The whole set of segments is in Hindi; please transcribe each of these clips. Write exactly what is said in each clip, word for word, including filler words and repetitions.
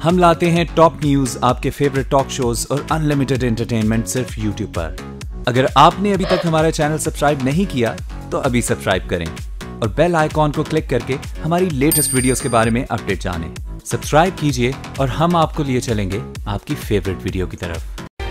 हम लाते हैं टॉप न्यूज, आपके फेवरेट टॉक शोज और अनलिमिटेड एंटरटेनमेंट सिर्फ यूट्यूब पर। अगर आपने अभी तक हमारा चैनल सब्सक्राइब नहीं किया तो अभी सब्सक्राइब करें और बेल आइकॉन को क्लिक करके हमारी लेटेस्ट वीडियोस के बारे में अपडेट जानें। सब्सक्राइब कीजिए और हम आपको लिए चलेंगे आपकी फेवरेट वीडियो की तरफ।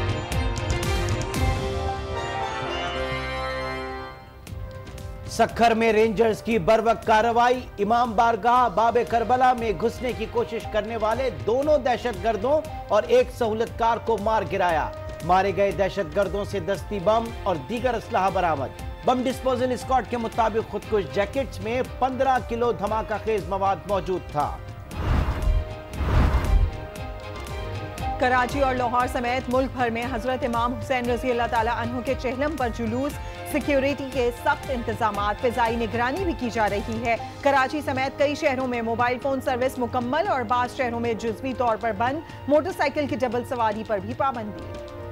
सक्खर में रेंजर्स की बरवक्त कार्रवाई, इमाम बारगाह बाबे करबला में घुसने की कोशिश करने वाले दोनों दहशतगर्दों और एक सहूलतकार को मार गिराया। मारे गए दहशतगर्दों से दस्ती बम और दीगर असलाह बरामद। बम डिस्पोजल स्क्वाड के मुताबिक खुदकुश जैकेट्स में पंद्रह किलो धमाका खेज मवाद मौजूद था। कराची और लाहौर समेत मुल्क भर में हजरत इमाम हुसैन रजी अल्लाह ताला अन्हु के चेहलम पर जुलूस, सिक्योरिटी के सख्त इंतजामात, फिजाई निगरानी भी की जा रही है। कराची समेत कई शहरों में मोबाइल फोन सर्विस मुकम्मल और बाज़ शहरों में जुज़वी तौर पर बंद। मोटरसाइकिल की डबल सवारी पर भी पाबंदी।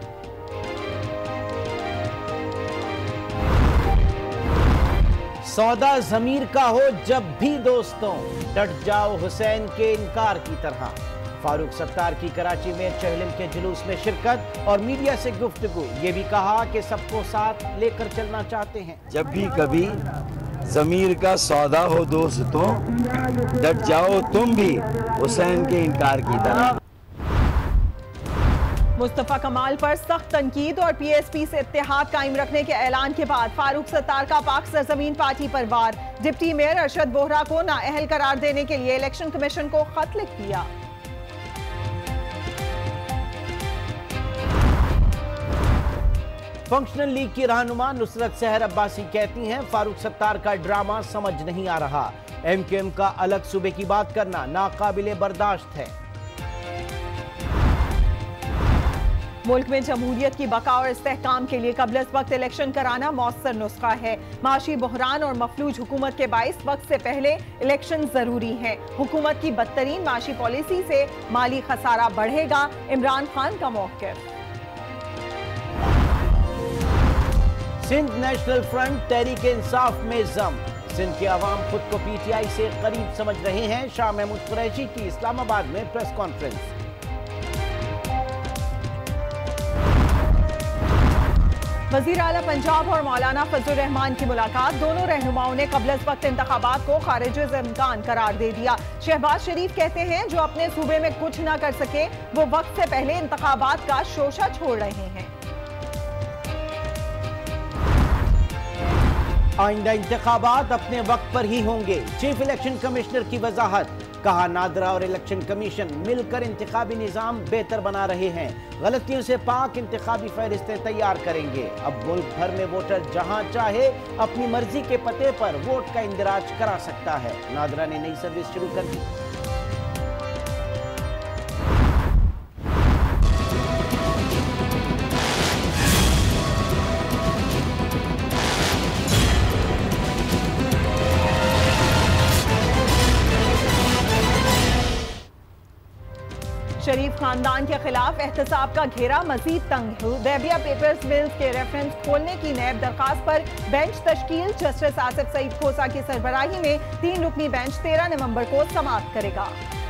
सौदा जमीर का हो जब भी दोस्तों, डट जाओ हुसैन के इनकार की तरह। फारूक सत्तार की कराची में चहलम के जुलूस में शिरकत और मीडिया से गुफ्तगू। ये भी कहा कि सबको साथ लेकर चलना चाहते हैं। जब भी कभी जमीर का सौदा हो दोस्तों, डट जाओ तुम भी हुसैन के इनकार की तरह। मुस्तफा कमाल पर सख्त तनकीद और पी एस पी से इत्तेहाद कायम रखने के ऐलान के बाद फारूक सत्तार का पाक सरजमीन पार्टी पर वार। डिप्टी मेयर अरशद बोहरा को नाअहल करार देने के लिए इलेक्शन कमीशन को खत लिख दिया। फंक्शनल लीग की रहनुमा नुसरत सहर अब्बासी कहती हैं, फारूक सत्तार का ड्रामा समझ नहीं आ रहा। एम क्यू एम का अलग सूबे की बात करना नाकाबिले बर्दाश्त है। मुल्क में जमहूरियत की बका और इस्तेहकाम के लिए कबल वक्त इलेक्शन कराना मौसर नुस्खा है। माशी बहरान और मफलूज हुकूमत के बाइस वक्त से पहले इलेक्शन जरूरी है। हुकूमत की बदतरीन माशी पॉलिसी से माली खसारा बढ़ेगा, इमरान खान का मौक़िफ़। सिंध नेशनल फ्रंट तहरीक इंसाफ में जम। सिंध के अवाम खुद को पी टी आई से करीब समझ रहे हैं। शाह महमूद कुरैशी की इस्लामाबाद में प्रेस कॉन्फ्रेंस। वजीर आला पंजाब और मौलाना फजलुर रहमान की मुलाकात। दोनों रहनुमाओं ने कबल वक्त इंतखाबात को खारिज इम्कान करार दे दिया। शहबाज शरीफ कहते हैं, जो अपने सूबे में कुछ न कर सके वो वक्त से पहले इंतखाबात का शोशा छोड़ रहे हैं। आइंदा इंतखाबात अपने वक्त पर ही होंगे। चीफ इलेक्शन कमिश्नर की वजाहत। कहा, नादरा और इलेक्शन कमीशन मिलकर इंतखाबी निजाम बेहतर बना रहे हैं। गलतियों से पाक इंतखाबी फहरिस्तें तैयार करेंगे। अब मुल्क भर में वोटर जहां चाहे अपनी मर्जी के पते पर वोट का इंदराज करा सकता है। नादरा ने नई सर्विस शुरू कर दी। शरीफ खानदान के खिलाफ एहतसाब का घेरा मजीद तंग। बेबिया पेपर्स मिल्स के रेफरेंस खोलने की नैब दरखास्त पर बेंच तश्कील। जस्टिस आसिफ सईद खोसा की सरबराही में तीन रुकनी बेंच तेरह नवंबर को समाअत करेगा।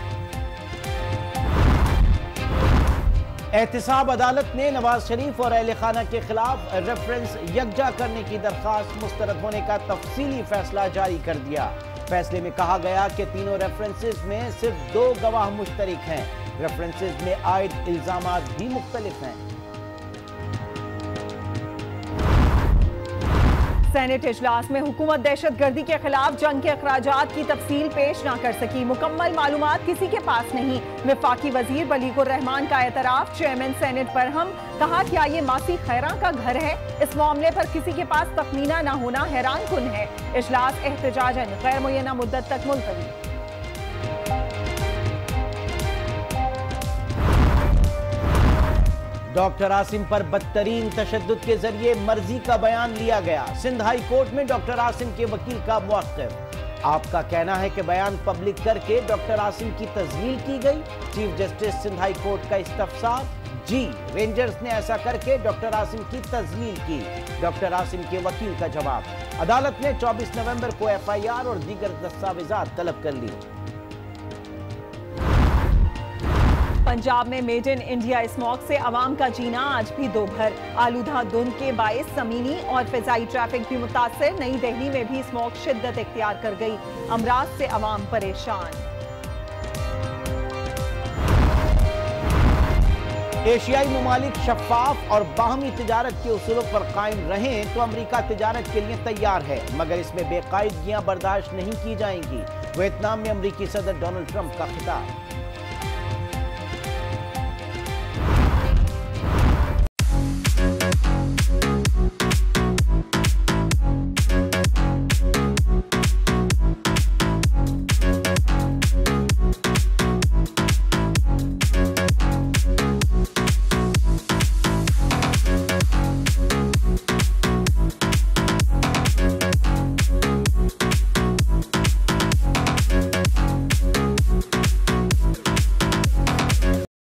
एहतसाब अदालत ने नवाज शरीफ और अहले खाना के खिलाफ रेफरेंस यकजा करने की दरखास्त मुस्तरद होने का तफसीली फैसला जारी कर दिया। फैसले में कहा गया कि तीनों रेफरेंसेस में सिर्फ दो गवाह मुश्तरिक हैं। रेफरेंसेस में आयद इल्जामात भी मुख्तलिफ हैं। सेनेट इजलास में हुकूमत दहशतगर्दी के खिलाफ जंग के अखराजात की तफसील पेश न कर सकी। मुकम्मल मालूमात किसी के पास नहीं। वफाकी वजीर बलीगुर रहमान का एतराफ। Chairman senate Barham. कहा, क्या ये मासी खैरा का घर है? इस मामले पर किसी के पास तखमीना न होना हैरान कुन है। इजलास एहतजाजन गैर मुय्यना मुद्दत तक मुलतवी। डॉक्टर आसिम पर बदतरीन तशद्दुद के जरिए मर्जी का बयान लिया गया। सिंध हाई कोर्ट में डॉक्टर आसिम के वकील का मौक़िफ़। आपका कहना है कि बयान पब्लिक करके डॉक्टर आसिम की तज़लील की गई। Chief justice Sindh high court का इस्तफसार। जी, रेंजर्स ने ऐसा करके डॉक्टर आसिम की तज़लील की। डॉक्टर आसिम के वकील का जवाब। अदालत ने चौबीस नवंबर को एफ आई आर और दीगर दस्तावेजात तलब कर ली। पंजाब में मेड इन इंडिया स्मॉग से अवाम का जीना आज भी दोभर। आलूदा धुंध के बायस जमीनी और फिजाई ट्रैफिक भी मुतासर। नई दिल्ली में भी स्मॉग शिद्दत इख्तियार कर गई। अमराज से अवाम परेशान। एशियाई ममालिक शफाफ और बाहमी तिजारत के उसूलों पर कायम रहें तो अमरीका तिजारत के लिए तैयार है, मगर इसमें बेकायदगियां बर्दाश्त नहीं की जाएंगी। वियतनाम में अमरीकी सदर डोनाल्ड ट्रंप का खिताब।